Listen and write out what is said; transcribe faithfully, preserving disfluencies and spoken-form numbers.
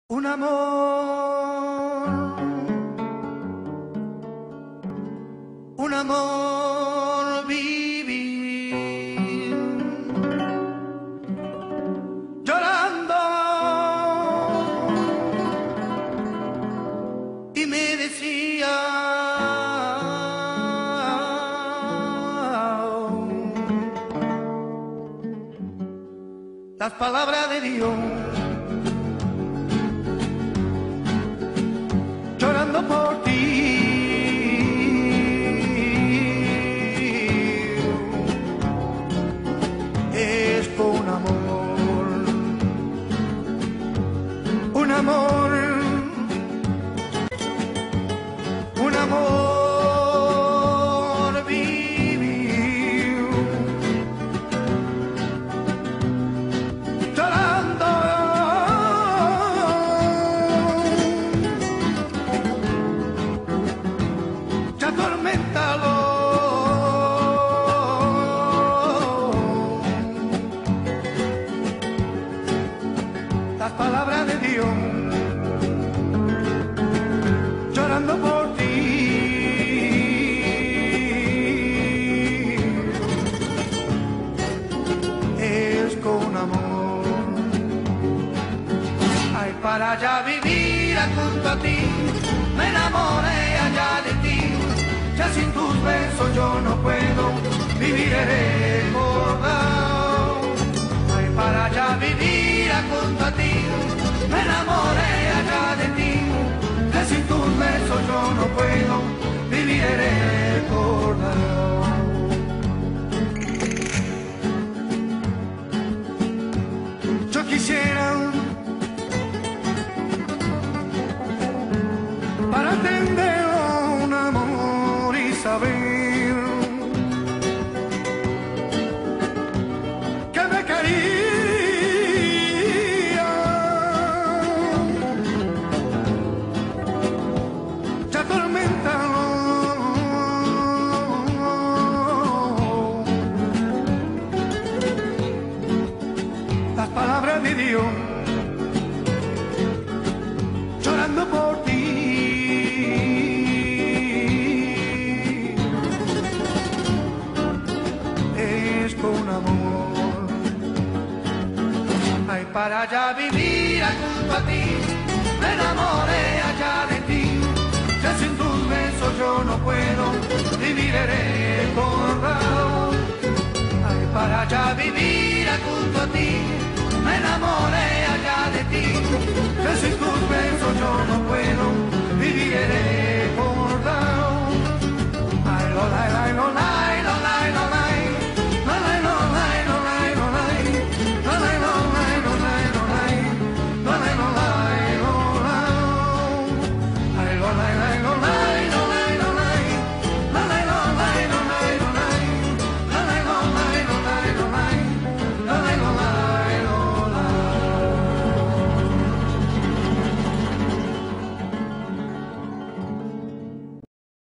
Un amor, un amor viví llorando y me decía las palabras de Dios. Llorando por ti, es con amor, un amor, un amor viví, llorando. Atorméntalo, las palabras de Dios, llorando por ti, es con amor. Ay, para allá vivir junto a ti, me enamoré allá de ti. Ya sin tus besos yo no puedo vivir recordado. Ay, para allá vivir junto a ti, me enamoré allá de ti. Ya sin tus besos yo no puedo vivir recordado. Yo quisiera para atender saber que me quería, ya atorméntalo, las palabras de Dios, llorando por ti. Con amor, ay, para allá vivir junto a ti, me enamoré allá de ti. Ya sin tus besos yo no puedo vivir recordado. Ay, para allá vivir junto a ti, me enamoré allá de ti.